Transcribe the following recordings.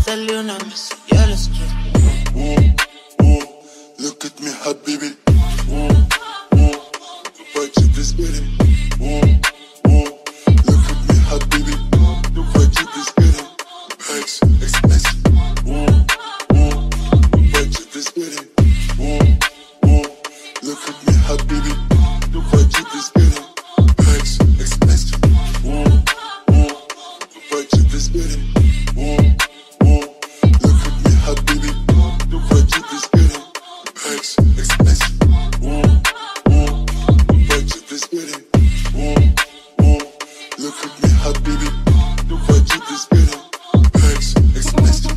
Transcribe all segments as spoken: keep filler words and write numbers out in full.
salir una mesa, ya lo estoy. Oh, oh, look at me, Habibi. Oh, oh, what you be spitting? Oh, oh, look at me, Habibi. What you be spitting? X, expensive. Oh, oh, what you be spitting? Oh, oh, look at me, Habibi. What you be spitting? X, expensive. Oh, oh, what you be spitting? Oh, oh, look at me, Habibi. What you be spitting? X, expensive. Oh, oh, what you be spitting? Oh, oh, look at me, Habibi. What you be spitting? X, expensive.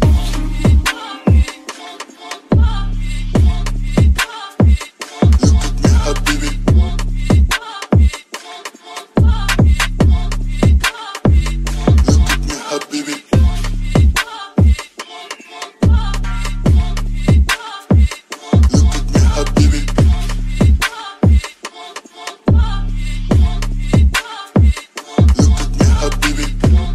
Look at me, Habibi. Look at me, Habibi. Look at me, Habibi. Look at me, Habibi.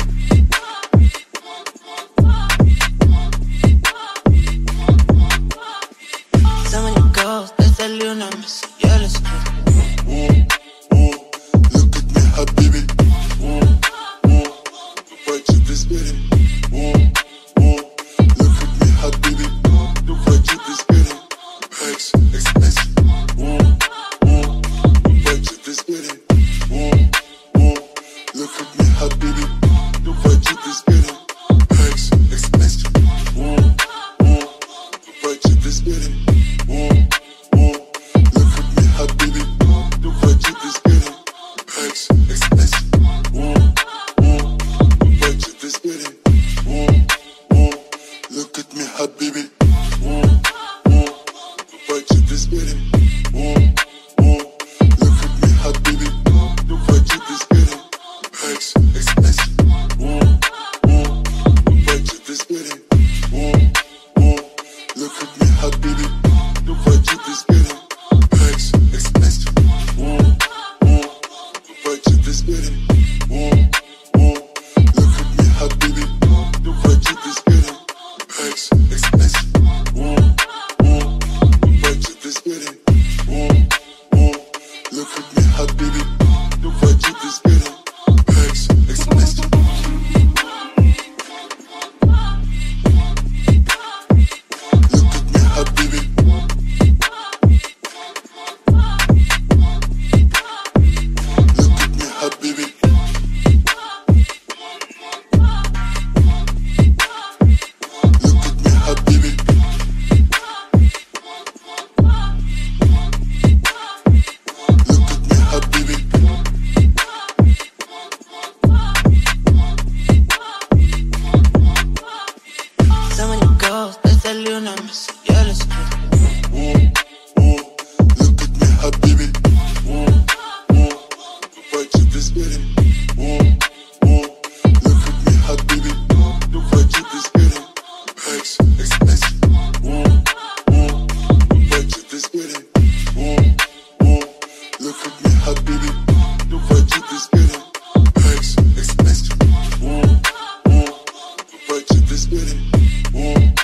So many girls, te salió una mesa, ya lo estoy. Oh, oh, look at me, Habibi. Oh, oh, what you be spitting? Oh, oh, look at me, Habibi. What you be spitting? X, expensive. Oh, oh, what you be spitting? Oh, oh, look at me, Habibi. What you be spitting? X, expensive. Oh, oh, what you be spitting? Oh, oh, look at me, Habibi. What you be spitting? X, expensive. Oh, oh, what you be spitting? Oh, oh, look at me, Habibi. Oh, oh, what you be spitting? Oh, oh, look at me, Habibi. What you be spitting? X, expensive. Oh, oh, what you be spitting? Oh, oh, look at me, Habibi. What you be spitting? X, expensive. Oh, oh, what you be spitting? Oh, oh, look at me, Habibi. What you be spitting? X, expensive. Oh, oh, what you be spitting? Oh, oh, look at me, Habibi. What you be spitting? X, expensive. Look at me, Habibi. Look at me, Habibi. Look at me, Habibi. Look at me, Habibi. So many girls, te salió una mesa, ya lo estoy. Oh, oh, look at me, Habibi. Oh, oh, what you be spitting? Oh, oh, look at me, Habibi. What you be spitting? X, expensive. Oh, oh, what you be spitting? Oh, oh, look at me, Habibi. What you be spitting? X, expensive. Oh, oh, what you be spitting? Oh,